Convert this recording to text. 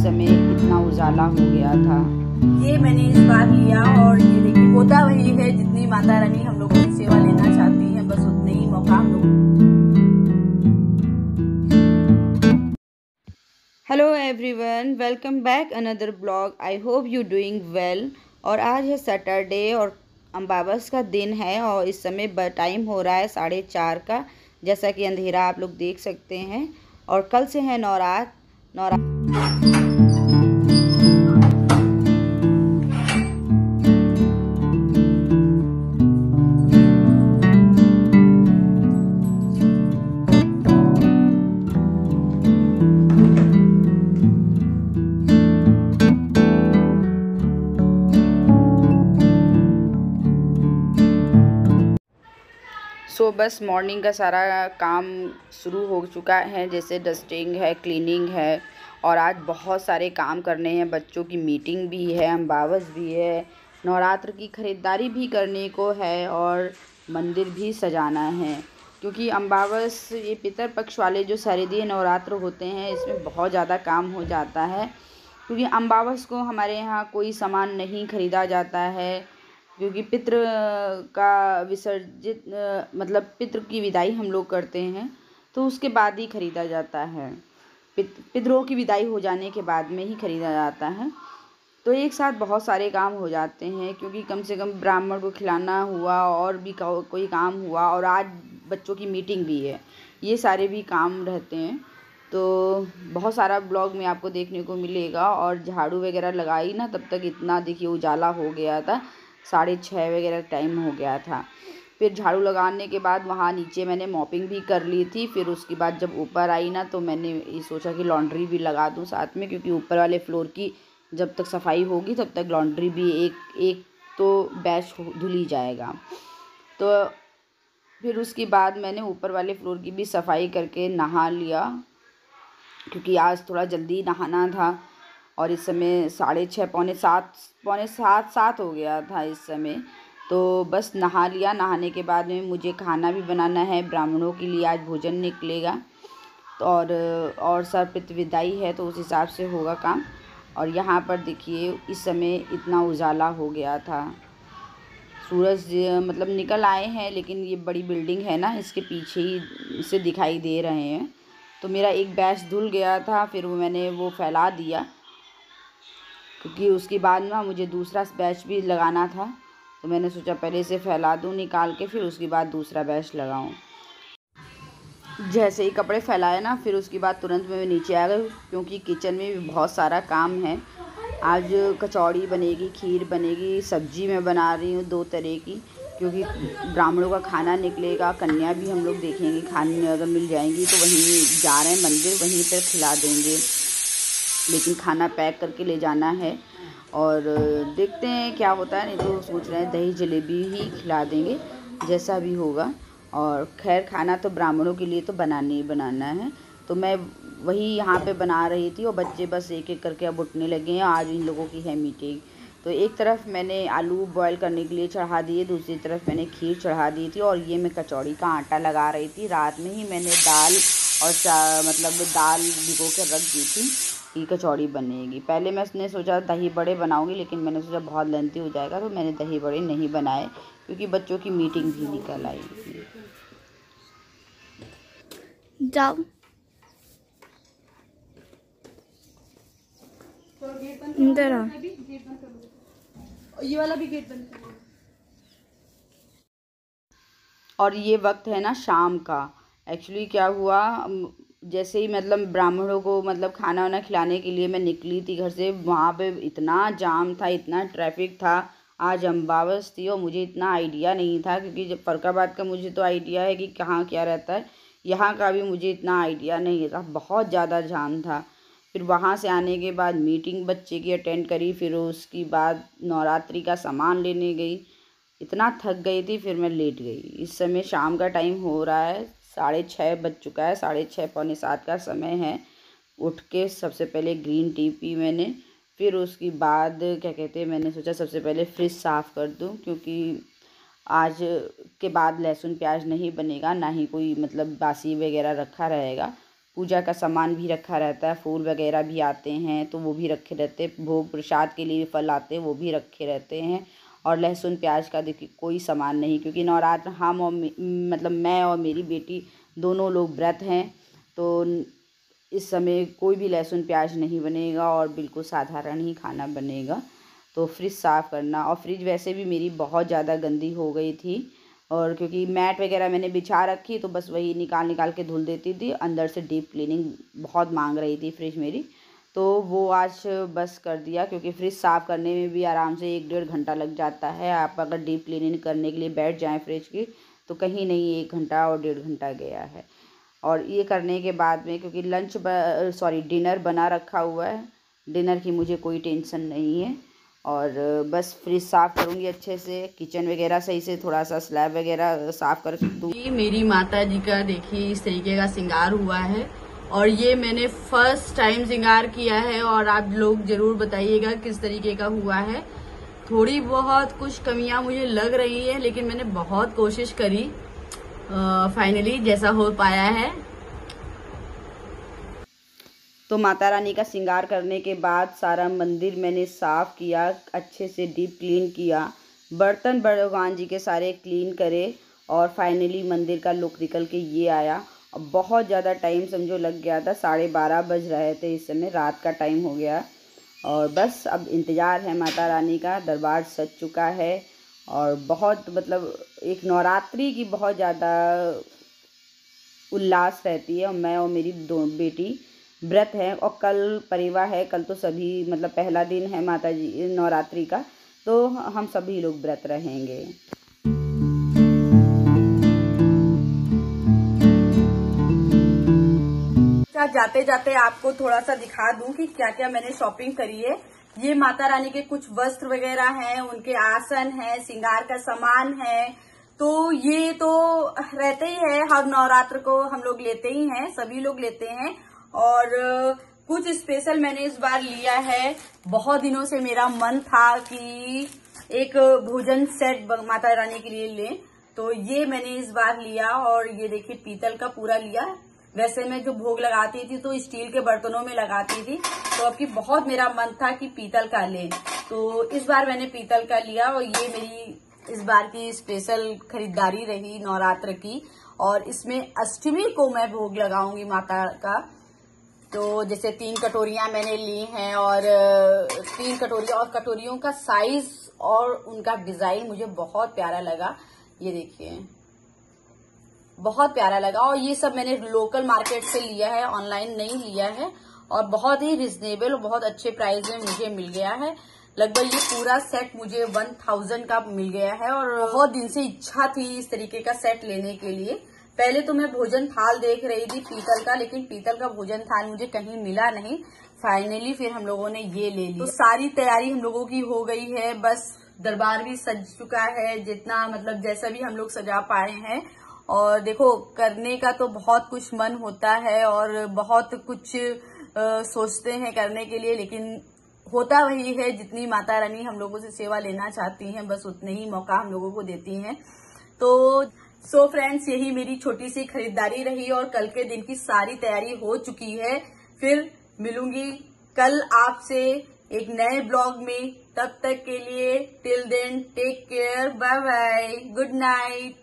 समय इतना उजाला हो गया था। ये मैंने इस बार लिया और ये देखिए होता वही है, जितनी माता रानी हम लोगों की सेवा लेना चाहती है बस उतने ही मौका हम लोग। Hello everyone, welcome back another blog. I hope you doing well. और आज है सैटरडे और अम्बावस का दिन है और इस समय टाइम हो रहा है 4:30 का, जैसा कि अंधेरा आप लोग देख सकते हैं। और कल से है नवरात्र। सो बस मॉर्निंग का सारा काम शुरू हो चुका है, जैसे डस्टिंग है, क्लीनिंग है। और आज बहुत सारे काम करने हैं, बच्चों की मीटिंग भी है, अम्बावस भी है, नवरात्र की ख़रीदारी भी करने को है और मंदिर भी सजाना है। क्योंकि अम्बावस ये पितर पक्ष वाले जो शारदीय नवरात्र होते हैं, इसमें बहुत ज़्यादा काम हो जाता है। क्योंकि अम्बावस को हमारे यहाँ कोई सामान नहीं ख़रीदा जाता है, क्योंकि पितृ का विसर्जित मतलब पितृ की विदाई हम लोग करते हैं तो उसके बाद ही ख़रीदा जाता है। पितरों की विदाई हो जाने के बाद में ही ख़रीदा जाता है। तो एक साथ बहुत सारे काम हो जाते हैं, क्योंकि कम से कम ब्राह्मण को खिलाना हुआ और भी कोई काम हुआ और आज बच्चों की मीटिंग भी है, ये सारे भी काम रहते हैं। तो बहुत सारा ब्लॉग में आपको देखने को मिलेगा। और झाड़ू वगैरह लगाई ना, तब तक इतना देखिए उजाला हो गया था, 6:30 वगैरह टाइम हो गया था। फिर झाड़ू लगाने के बाद वहाँ नीचे मैंने मॉपिंग भी कर ली थी। फिर उसके बाद जब ऊपर आई ना, तो मैंने ये सोचा कि लॉन्ड्री भी लगा दूँ साथ में, क्योंकि ऊपर वाले फ्लोर की जब तक सफाई होगी तब तक लॉन्ड्री भी एक तो बैच धुल ही जाएगा। तो फिर उसके बाद मैंने ऊपर वाले फ्लोर की भी सफाई करके नहा लिया, क्योंकि आज थोड़ा जल्दी नहाना था। और इस समय 6:30 पौने सात हो गया था इस समय। तो बस नहा लिया। नहाने के बाद में मुझे खाना भी बनाना है, ब्राह्मणों के लिए आज भोजन निकलेगा। तो और सर्वपितृ विदाई है, तो उस हिसाब से होगा काम। और यहाँ पर देखिए इस समय इतना उजाला हो गया था, सूरज मतलब निकल आए हैं, लेकिन ये बड़ी बिल्डिंग है ना, इसके पीछे ही से दिखाई दे रहे हैं। तो मेरा एक बैच धुल गया था, फिर मैंने वो फैला दिया, क्योंकि उसके बाद ना मुझे दूसरा बैच भी लगाना था। तो मैंने सोचा पहले से फैला दूँ निकाल के, फिर उसके बाद दूसरा बैच लगाऊँ। जैसे ही कपड़े फैलाए ना, फिर उसके बाद तुरंत मैं नीचे आ गई, क्योंकि किचन में भी बहुत सारा काम है। आज कचौड़ी बनेगी, खीर बनेगी, सब्जी मैं बना रही हूँ 2 तरह की, क्योंकि ब्राह्मणों का खाना निकलेगा। कन्या भी हम लोग देखेंगे, खाने में अगर मिल जाएंगी तो वहीं जा रहे हैं मंदिर, वहीं पर खिला देंगे, लेकिन खाना पैक करके ले जाना है। और देखते हैं क्या होता है, नहीं तो सोच रहे हैं दही जलेबी ही खिला देंगे, जैसा भी होगा। और खैर खाना तो ब्राह्मणों के लिए तो बनाना ही बनाना है। तो मैं वही यहाँ पे बना रही थी और बच्चे बस एक एक करके अब उठने लगे हैं। आज इन लोगों की है मीटिंग। तो एक तरफ मैंने आलू बॉयल करने के लिए चढ़ा दिए, दूसरी तरफ मैंने खीर चढ़ा दी थी, और ये मैं कचौड़ी का आटा लगा रही थी। रात में ही मैंने दाल और मतलब दाल भिगो कर रख दी थी कि कचौड़ी बनेगी। पहले मैंने सोचा दही बड़े बनाऊंगी, लेकिन मैंने सोचा बहुत लेंथी हो जाएगा, तो मैंने दही बड़े नहीं बनाए, क्योंकि बच्चों की मीटिंग भी निकल आई थी। जाओ इधर आओ, ये वाला भी गेट बंद करो। और ये वक्त है ना शाम का। एक्चुअली क्या हुआ, जैसे ही मतलब ब्राह्मणों को मतलब खाना वाना खिलाने के लिए मैं निकली थी घर से, वहाँ पे इतना जाम था, इतना ट्रैफिक था। आज अम्बावस थी और मुझे इतना आइडिया नहीं था, क्योंकि जब फरकाबाद का मुझे तो आइडिया है कि कहाँ क्या रहता है, यहाँ का भी मुझे इतना आइडिया नहीं था, बहुत ज़्यादा जाम था। फिर वहाँ से आने के बाद मीटिंग बच्चे की अटेंड करी, फिर उसके बाद नवरात्रि का सामान लेने गई। इतना थक गई थी, फिर मैं लेट गई। इस समय शाम का टाइम हो रहा है, 6:30 बज चुका है, 6:30 पौने 7 का समय है। उठ के सबसे पहले ग्रीन टी पी मैंने। फिर उसके बाद क्या कहते हैं, मैंने सोचा सबसे पहले फ्रिज साफ़ कर दूं, क्योंकि आज के बाद लहसुन प्याज नहीं बनेगा, ना ही कोई मतलब बासी वगैरह रखा रहेगा। पूजा का सामान भी रखा रहता है, फूल वगैरह भी आते हैं तो वो भी रखे रहते हैं, भोग प्रसाद के लिए फल आते हैं वो भी रखे रहते हैं। और लहसुन प्याज का देखिए कोई सामान नहीं, क्योंकि नवरात्र हम और मतलब मैं और मेरी बेटी दोनों लोग व्रत हैं, तो इस समय कोई भी लहसुन प्याज नहीं बनेगा और बिल्कुल साधारण ही खाना बनेगा। तो फ्रिज साफ़ करना, और फ्रिज वैसे भी मेरी बहुत ज़्यादा गंदी हो गई थी, और क्योंकि मैट वगैरह मैंने बिछा रखी तो बस वही निकाल के धुल देती थी, अंदर से डीप क्लीनिंग बहुत मांग रही थी फ्रिज मेरी, तो वो आज बस कर दिया। क्योंकि फ्रिज साफ़ करने में भी आराम से 1-1.5 घंटा लग जाता है। आप अगर डीप क्लीनिंग करने के लिए बैठ जाएं फ्रिज की तो कहीं नहीं 1 घंटा और 1.5 घंटा गया है। और ये करने के बाद में क्योंकि डिनर बना रखा हुआ है, डिनर की मुझे कोई टेंशन नहीं है, और बस फ्रिज साफ़ करूँगी अच्छे से, किचन वगैरह सही से थोड़ा सा स्लैब वगैरह साफ़ कर दूँगी। मेरी माता जी का देखिए इस तरीके का श्रृंगार हुआ है, और ये मैंने फर्स्ट टाइम श्रृंगार किया है, और आप लोग जरूर बताइएगा किस तरीके का हुआ है। थोड़ी बहुत कुछ कमियां मुझे लग रही है, लेकिन मैंने बहुत कोशिश करी, फाइनली जैसा हो पाया है। तो माता रानी का श्रृंगार करने के बाद सारा मंदिर मैंने साफ़ किया, अच्छे से डीप क्लीन किया, बर्तन भगवान जी के सारे क्लीन करे, और फाइनली मंदिर का लुक निकल के ये आया। अब बहुत ज़्यादा टाइम समझो लग गया था, 12:30 बज रहे थे, इस समय रात का टाइम हो गया, और बस अब इंतज़ार है माता रानी का। दरबार सज चुका है, और बहुत मतलब एक नवरात्रि की बहुत ज़्यादा उल्लास रहती है, और मैं और मेरी बेटी व्रत है, और कल परिवार है, कल तो सभी मतलब पहला दिन है माता जी नवरात्रि का, तो हम सभी लोग व्रत रहेंगे। जाते जाते आपको थोड़ा सा दिखा दूं कि क्या क्या मैंने शॉपिंग करी है। ये माता रानी के कुछ वस्त्र वगैरह हैं, उनके आसन है, श्रृंगार का सामान है, तो ये तो रहते ही है, हर नवरात्र को हम लोग लेते ही हैं, सभी लोग लेते हैं। और कुछ स्पेशल मैंने इस बार लिया है। बहुत दिनों से मेरा मन था कि एक भोजन सेट माता रानी के लिए लें, तो ये मैंने इस बार लिया। और ये देखिए पीतल का पूरा लिया। वैसे मैं जो भोग लगाती थी तो स्टील के बर्तनों में लगाती थी, तो अब की बहुत मेरा मन था कि पीतल का लें, तो इस बार मैंने पीतल का लिया। और ये मेरी इस बार की स्पेशल खरीदारी रही नवरात्र की। और इसमें अष्टमी को मैं भोग लगाऊंगी माता का, तो जैसे 3 कटोरियां मैंने ली हैं, और 3 कटोरियां, और कटोरियों का साइज और उनका डिजाइन मुझे बहुत प्यारा लगा। ये देखिए बहुत प्यारा लगा, और ये सब मैंने लोकल मार्केट से लिया है, ऑनलाइन नहीं लिया है, और बहुत ही रिजनेबल और बहुत अच्छे प्राइस में मुझे मिल गया है। लगभग ये पूरा सेट मुझे 1000 का मिल गया है, और बहुत दिन से इच्छा थी इस तरीके का सेट लेने के लिए। पहले तो मैं भोजन थाल देख रही थी पीतल का, लेकिन पीतल का भोजन थाल मुझे कहीं मिला नहीं। फाइनली फिर हम लोगों ने ये ले लिया। तो सारी तैयारी हम लोगों की हो गई है, बस दरबार भी सज चुका है, जितना मतलब जैसा भी हम लोग सजा पाए हैं। और देखो करने का तो बहुत कुछ मन होता है, और बहुत कुछ सोचते हैं करने के लिए, लेकिन होता वही है, जितनी माता रानी हम लोगों से सेवा लेना चाहती हैं बस उतने ही मौका हम लोगों को देती हैं। तो सो फ्रेंड्स, यही मेरी छोटी सी खरीदारी रही, और कल के दिन की सारी तैयारी हो चुकी है। फिर मिलूंगी कल आपसे एक नए ब्लॉग में, तब तक के लिए till then take care, bye bye, good night.